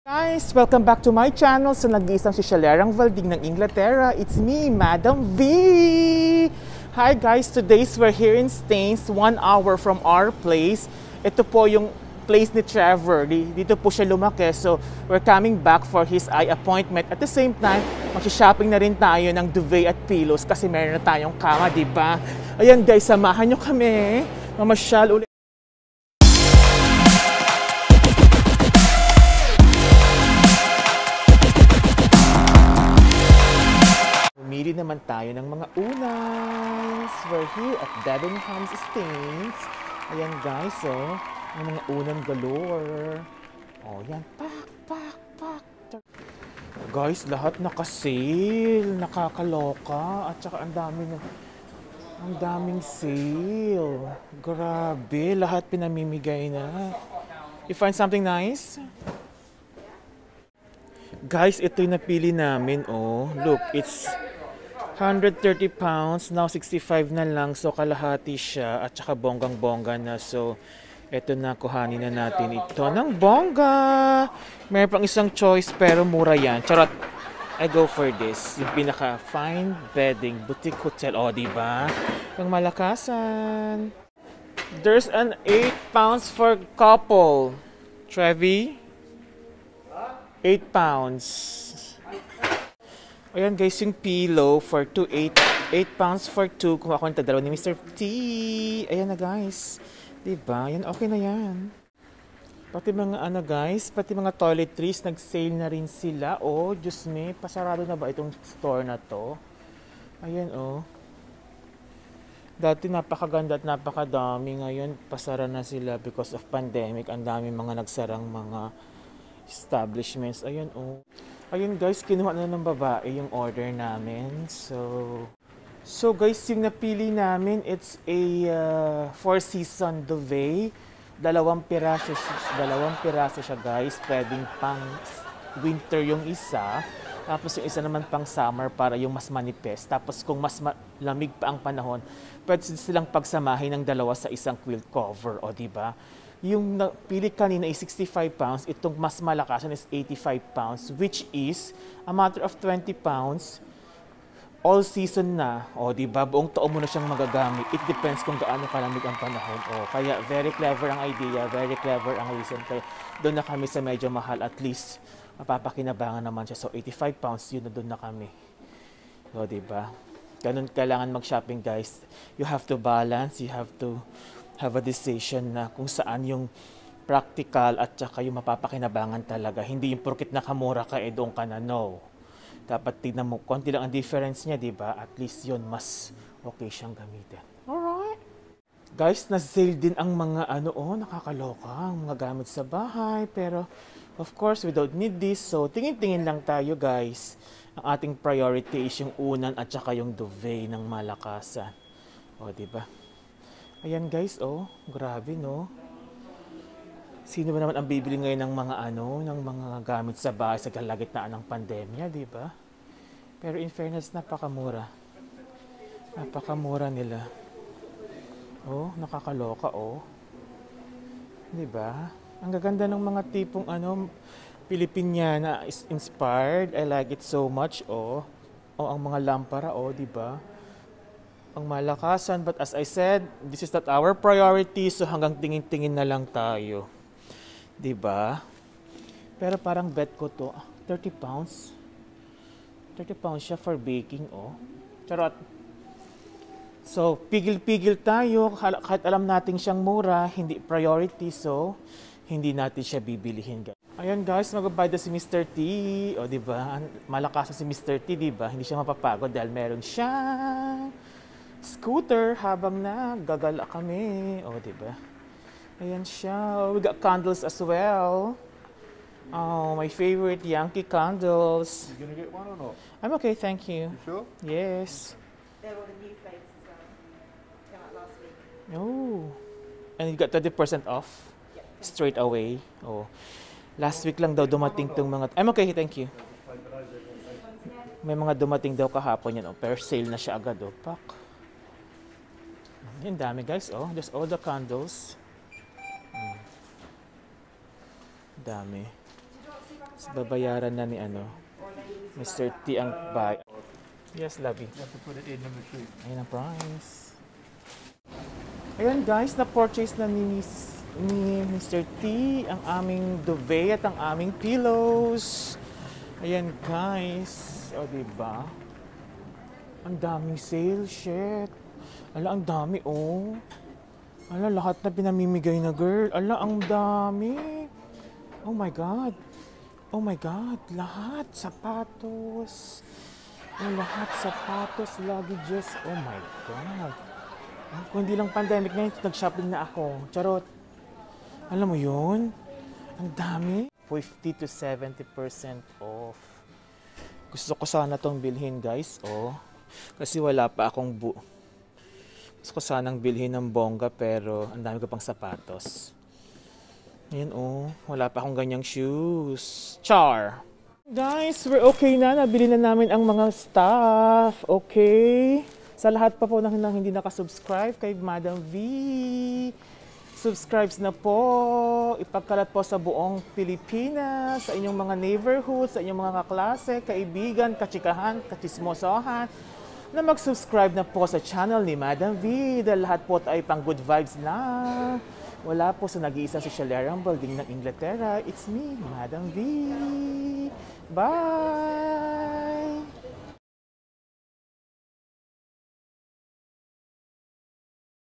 Guys, welcome back to my channel. So nag-iisang si MadamV Valding ng Inglaterra. It's me, Madam V! Hi guys, today's we're here in Staines, 1 hour from our place. Ito po yung place ni Trevor. Dito po siya lumaki. So we're coming back for his eye appointment. At the same time, mag-shopping na rin tayo ng duvet at pillows kasi meron na tayong kama, diba? Ayan guys, samahan nyo kami. Mamasyal ulit. Pumili naman tayo ng mga unas. We're here at Debenham's Staines. Ayan guys, oh. Ang mga unang galore. Oh, yan. Pak. Guys, lahat naka-sale. Nakakaloka. At saka ang daming sale. Grabe. Lahat pinamimigay na. You find something nice? Guys, ito yung napili namin, oh. Look, it's 130 pounds, now 65 na lang, so kalahati siya at saka bonggang-bongga na. So eto na, kuhanin na natin ito ng bongga. Meron pang isang choice pero mura yan. Charot, I go for this. Yung pinaka fine bedding boutique hotel, oh diba? Pang malakasan. There's an 8 pounds for couple. Trevi, 8 pounds. Ayan guys, yung pillow for 8 pounds for 2. Kung ako nito, dalawa ni Mr. T. Ayan na guys. Diba? Yan, okay na yan. Pati mga guys, pati mga toiletries, nag-sale na rin sila. Oh, Diyos me, pasarado na ba itong store na to? Ayan, oh. Dati napakaganda at napakadami. Ngayon, pasara na sila because of pandemic. Ang dami mga nagsarang mga establishments. Ayan, oh. Ayun guys, kinuha na ng babae yung order namin. So guys, yung napili namin, it's a 4-season duvet. Dalawang piraso siya guys. Pwedeng pang winter yung isa. Tapos yung isa naman pang summer para yung mas manipis. Tapos kung mas lamig pa ang panahon, pwede silang pagsamahin ng dalawa sa isang quilt cover. O diba? Yung napili kanina is 65 pounds, itong mas malakasan is 85 pounds, which is a matter of 20 pounds, all season na. O, diba? Buong taon mo na siyang magagamit. It depends kung gaano kalamig ang panahon. O, kaya very clever ang idea, very clever ang reason. Kaya doon na kami sa medyo mahal, at least mapapakinabangan naman siya. So, 85 pounds, yun na doon na kami. O, diba? Ganun kailangan mag-shopping, guys. You have to balance, you have to have a decision na kung saan yung practical at saka yung mapapakinabangan talaga. Hindi yung porkit nakamura ka, doon ka na, no. Dapat tignan mo, konti lang ang difference niya, diba? At least yun, mas okay siyang gamitin. Alright. Guys, na-sale din ang mga nakakaloka, ang mga gamit sa bahay. Pero, of course, we don't need this. So, tingin-tingin lang tayo, guys. Ang ating priority is yung unan at saka yung duvet ng malakasan. O, diba? Ayan guys, oh, grabe no. Sino ba naman ang bibili ngayon ng mga ng mga gamit sa bahay sa kalagitnaan ng pandemya, di ba? Pero in fairness, napakamura. Napakamura nila. Oh, nakakaloka, oh. Di ba? Ang gaganda ng mga tipong Filipiniana inspired. I like it so much, oh. Oh, ang mga lampara, oh, di ba? Ang malakasan, but as I said, this is not our priority, so hanggang tingin-tingin na lang tayo. Diba? Pero parang bet ko to, 30 pounds. 30 pounds siya for baking, oh. Charot. So, pigil-pigil tayo, kahit alam natin siyang mura, hindi priority, so hindi natin siya bibilihin, guys. Ayan guys, mag-bayad si Mr. T. O, diba? Malakasan si Mr. T, diba? Hindi siya mapapagod dahil meron siyang scooter habang gagala kami. O, diba? Ayan siya. We got candles as well. Oh, my favorite Yankee candles. You gonna get one or not? I'm okay, thank you. You sure? Yes. They're all the new flavours as well. Came out last week. Oh. And you got 30% off? Yeah. Straight away. Oh. Last week lang daw dumating tong mga... I'm okay, thank you. May mga dumating daw kahapon yan. Oh. Pero sale na siya agad. Oh. Pak. Yan dami guys. Oh. There's all the candles. Dami. Did you want to see if I can So, babayaran na ni Mr. T ang buy. Yes, Lovey. You have to put it in number 3. Ayan ang price. Ayan guys, na-purchase na ni Mr. T ang aming duvet at ang aming pillows. Ayan guys. O diba? Ang daming sale, shit. Ala, ang dami Ala, lahat na pinamimigay na girl. Ala, ang dami. Oh my God. Oh my God. Lahat. Sapatos. Lahat sapatos, luggages. Oh my God. Kung hindi lang pandemic ngayon, nag-shopping na ako. Charot. Alam mo yun? Ang dami. 50 to 70% off. Gusto ko sana tong bilhin, guys. Kasi wala pa akong gusto ko sanang bilhin ng bongga, pero ang dami ko pang sapatos. Ayan, wala pa akong ganyang shoes. Char! Guys, we're okay na. Nabili na namin ang mga stuff. Okay? Sa lahat pa po na hindi nakasubscribe kay Madam V, subscribe na po. Ipagkalat po sa buong Pilipinas, sa inyong mga neighborhood, sa inyong mga kaklase, kaibigan, kachikahan, kachismosohan, na mag-subscribe na po sa channel ni Madam V. Dahil lahat po ay pang good vibes lang. Wala po sa nag-iisang si MadamV Valding ng Inglaterra. It's me, Madam V. Bye!